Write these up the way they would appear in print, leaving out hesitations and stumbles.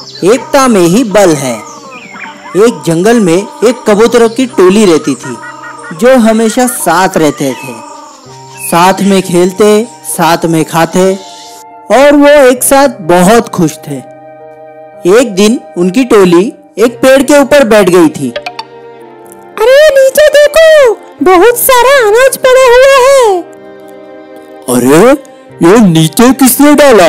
एकता में ही बल है। एक जंगल में एक कबूतरों की टोली रहती थी जो हमेशा साथ रहते थे। साथ में खेलते, साथ में खाते और वो एक साथ बहुत खुश थे। एक दिन उनकी टोली एक पेड़ के ऊपर बैठ गई थी। अरे नीचे देखो, बहुत सारा अनाज पड़ा हुआ है। अरे ये नीचे किसने डाला?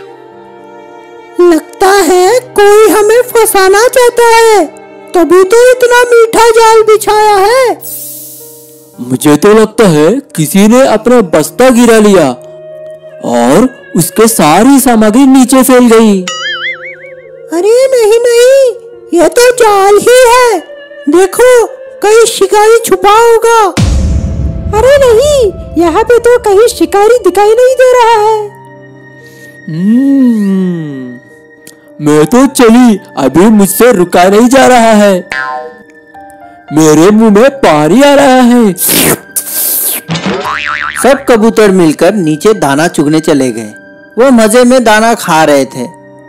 लगता है कोई हमें फंसाना चाहता है, तभी तो इतना मीठा जाल बिछाया है। मुझे तो लगता है किसी ने अपना बस्ता गिरा लिया और उसके सारी सामग्री नीचे फैल गई। अरे नहीं नहीं, यह तो जाल ही है। देखो, कहीं शिकारी छुपा होगा। अरे नहीं, यहाँ पे तो कहीं शिकारी दिखाई नहीं दे रहा है। मैं तो चली, अभी मुझसे रुका नहीं जा रहा है। मेरे मुंह में पानी आ रहा है। सब कबूतर मिलकर नीचे दाना चुगने चले गए। वो मजे में दाना खा रहे थे।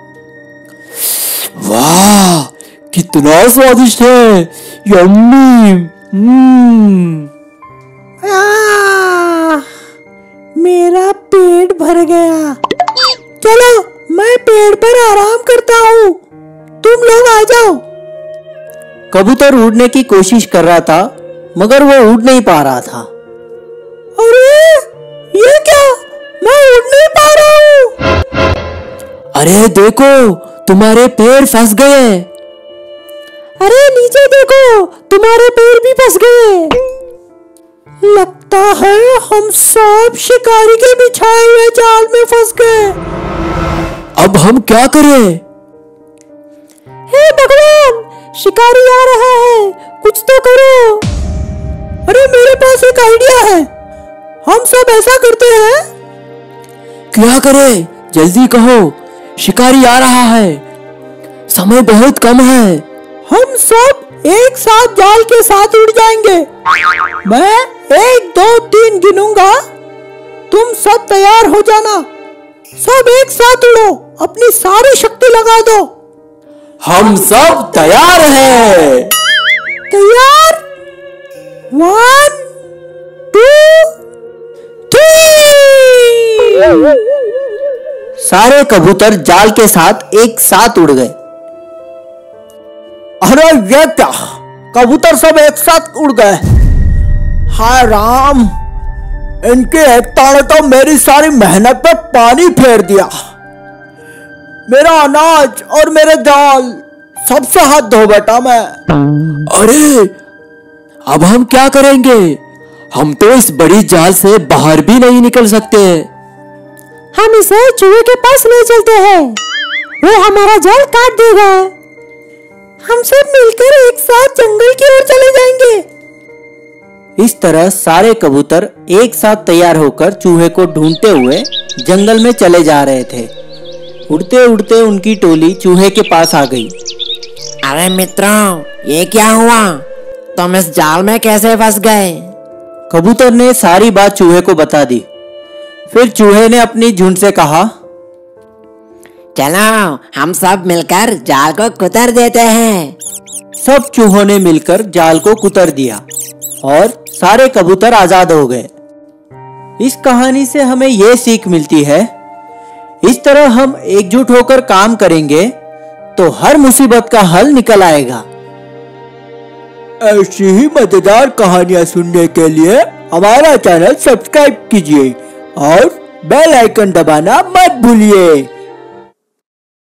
वाह, कितना स्वादिष्ट है, यम्मी। मेरा पेट भर गया। चलो, मैं पेड़ पर आराम करता हूँ, तुम लोग आ जाओ। कबूतर उड़ने की कोशिश कर रहा था मगर वो उड़ नहीं पा रहा था। अरे ये क्या, मैं उड़ नहीं पा रहा हूँ। अरे देखो, तुम्हारे पैर फंस गए। अरे नीचे देखो, तुम्हारे पैर भी फंस गए। लगता है हम सब शिकारी के बिछाए हुए जाल में फंस गए। अब हम क्या करें? हे भगवान, शिकारी आ रहा है, कुछ तो करो। अरे मेरे पास एक आइडिया है, हम सब ऐसा करते हैं। क्या करें? जल्दी कहो, शिकारी आ रहा है, समय बहुत कम है। हम सब एक साथ जाल के साथ उड़ जाएंगे। मैं 1 2 3 गिनूंगा, तुम सब तैयार हो जाना। सब एक साथ उड़ो, अपनी सारी शक्ति लगा दो। हम सब तैयार हैं। तैयार? 1 2 3। सारे कबूतर जाल के साथ एक साथ उड़ गए। अरे ये क्या, कबूतर सब एक साथ उड़ गए। हाय राम, इनकी एकता ने तो मेरी सारी मेहनत पे पानी फेर दिया। मेरा अनाज और मेरे जाल सबसे हाथ धो बैठा मैं। अरे अब हम क्या करेंगे? हम तो इस बड़ी जाल से बाहर भी नहीं निकल सकते। हम इसे चूहे के पास ले चलते हैं, वो हमारा जाल काट देगा। हम सब मिलकर एक साथ जंगल की ओर चले जाएंगे। इस तरह सारे कबूतर एक साथ तैयार होकर चूहे को ढूंढते हुए जंगल में चले जा रहे थे। उड़ते उड़ते उनकी टोली चूहे के पास आ गई। अरे मित्रों, ये क्या हुआ? तुम इस जाल में कैसे फंस गए? कबूतर ने सारी बात चूहे को बता दी। फिर चूहे ने अपनी झुंड से कहा, चलो हम सब मिलकर जाल को कुतर देते हैं। सब चूहों ने मिलकर जाल को कुतर दिया और सारे कबूतर आजाद हो गए। इस कहानी से हमें यह सीख मिलती है, इस तरह हम एकजुट होकर काम करेंगे तो हर मुसीबत का हल निकल आएगा। ऐसी ही मजेदार कहानियां सुनने के लिए हमारा चैनल सब्सक्राइब कीजिए और बेल आइकन दबाना मत भूलिए।